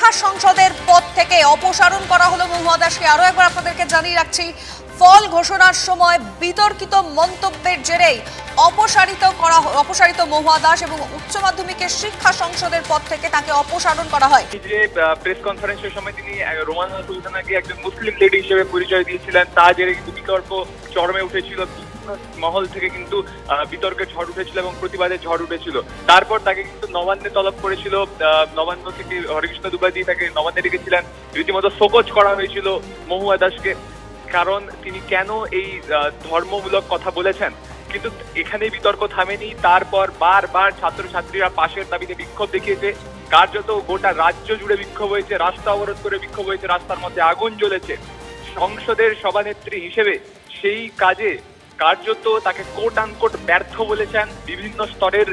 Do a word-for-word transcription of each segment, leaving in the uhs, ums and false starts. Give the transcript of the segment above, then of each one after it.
শিক্ষা সংসদের পদ থেকে অপসারণ করা হলো মহুয়া দাসকে। আরো একবার আপনাদেরকে জানিয়ে রাখছি, ফল ঘোষণার সময় বিতর্কিত মন্তব্যের জেরেই অপসারিত করা অপসারিত মহুয়া দাস এবং উচ্চ মাধ্যমিকের শিক্ষা সংসদের পদ থেকে তাকে অপসারণ করা হয়। যে প্রেস কনফারেন্সের সময় তিনি রোমানা সুলতানাকে একজন মুসলিম লেডি হিসেবে পরিচয় দিয়েছিলেন, তা জেরে কিন্তু বিতর্ক চরমে উঠেছিল, মহল থেকে কিন্তু বিতর্কের ঝড় উঠেছিল এবং প্রতিবাদের ঝড় উঠেছিল। তারপর তাকে কিন্তু নবান্নে তলব করেছিল, নবান্ন থেকে হরিকৃষ্ণ দুবাই দিয়ে তাকে নবান্নে রেখেছিলেন। রীতিমতো শোকজ করা হয়েছিল মহুয়া দাসকে, কারণ তিনি কেন এই ধর্মমূলক কথা বলেছেন। কিন্তু এখানেই বিতর্ক থামেনি। তারপর বারবার ছাত্রছাত্রীরা পাশের দাবিতে বিক্ষোভ দেখিয়েছে, কার্যত গোটা রাজ্য জুড়ে বিক্ষোভ হয়েছে, রাস্তা অবরোধ করে বিক্ষোভ হয়েছে, রাস্তার মধ্যে আগুন জ্বলেছে। সংসদের সভানেত্রী হিসেবে সেই কাজে কার্যত তাকে কোট আনকোট ব্যর্থ বলেছেন বিভিন্ন স্তরের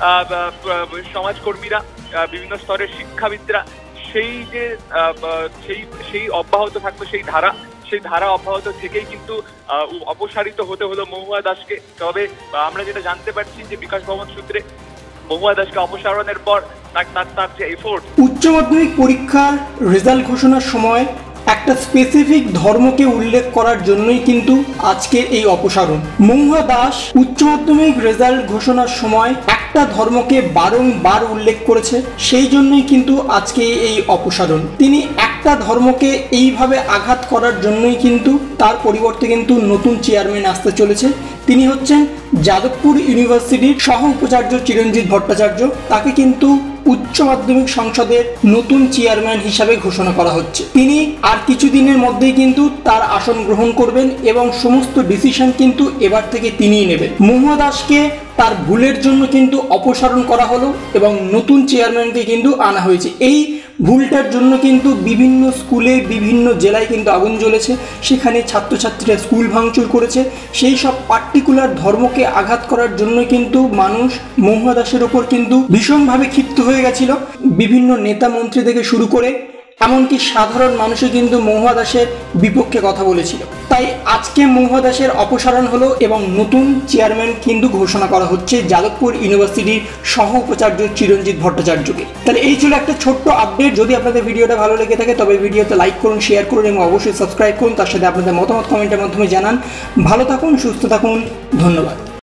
সমাজকর্মীরা, বিভিন্ন স্তরের শিক্ষাবিদরা। সেই যে সেই সেই অব্যাহত থাকলো সেই ধারা, সেই ধারা অব্যাহত থেকেই কিন্তু অপসারিত হতে হলো মহুয়া দাসকে। তবে আমরা যেটা জানতে পারছি যে বিকাশ ভবন সূত্রে মহুয়া দাসকে অপসারণের পর তার তার যে এফোর্ট। উচ্চ মাধ্যমিক পরীক্ষার রেজাল্ট ঘোষণার সময় একটা স্পেসিফিক ধর্মকে উল্লেখ করার জন্যই কিন্তু আজকে এই অপসারণ। মহুয়া দাস উচ্চ মাধ্যমিক রেজাল্ট ঘোষণার সময় একটা ধর্মকে বারংবার উল্লেখ করেছে, সেই জন্যই কিন্তু আজকে এই অপসারণ। তিনি একটা ধর্মকে এইভাবে আঘাত করার জন্যই কিন্তু তার পরিবর্তে কিন্তু নতুন চেয়ারম্যান আসতে চলেছে। তিনি হচ্ছেন যাদবপুর ইউনিভার্সিটির সহ উপাচার্য চিরঞ্জিত ভট্টাচার্য। তাকে কিন্তু উচ্চ মাধ্যমিক সংসদের নতুন চেয়ারম্যান হিসাবে ঘোষণা করা হচ্ছে। তিনি আর কিছুদিনের মধ্যেই কিন্তু তার আসন গ্রহণ করবেন এবং সমস্ত ডিসিশন কিন্তু এবার থেকে তিনিই নেবেন। মহুয়া দাসকে তার ভুলের জন্য কিন্তু অপসারণ করা হলো এবং নতুন চেয়ারম্যানকে কিন্তু আনা হয়েছে। এই ভুলটার জন্য কিন্তু বিভিন্ন স্কুলে বিভিন্ন জেলায় কিন্তু আগুন জ্বলেছে, সেখানে ছাত্রছাত্রীরা স্কুল ভাঙচুর করেছে। সেই সব পার্টিকুলার ধর্মকে আঘাত করার জন্য কিন্তু মানুষ মহুয়া দাসের ওপর কিন্তু ভীষণভাবে ক্ষিপ্ত হয়ে গেছিল। বিভিন্ন নেতা মন্ত্রী থেকে শুরু করে এমনকি সাধারণ মানুষও কিন্তু মহুয়া দাসের বিপক্ষে কথা বলেছিল। তাই আজকে মহুয়া দাসের অপসারণ হলো এবং নতুন চেয়ারম্যান কিন্তু ঘোষণা করা হচ্ছে যাদবপুর ইউনিভার্সিটির সহ উপাচার্য চিরঞ্জিত ভট্টাচার্যকে। তাহলে এই ছিল একটা ছোট্ট আপডেট। যদি আপনাদের ভিডিওটা ভালো লেগে থাকে তবে ভিডিওতে লাইক করুন, শেয়ার করুন এবং অবশ্যই সাবস্ক্রাইব করুন। তার সাথে আপনাদের মতামত কমেন্টের মাধ্যমে জানান। ভালো থাকুন, সুস্থ থাকুন, ধন্যবাদ।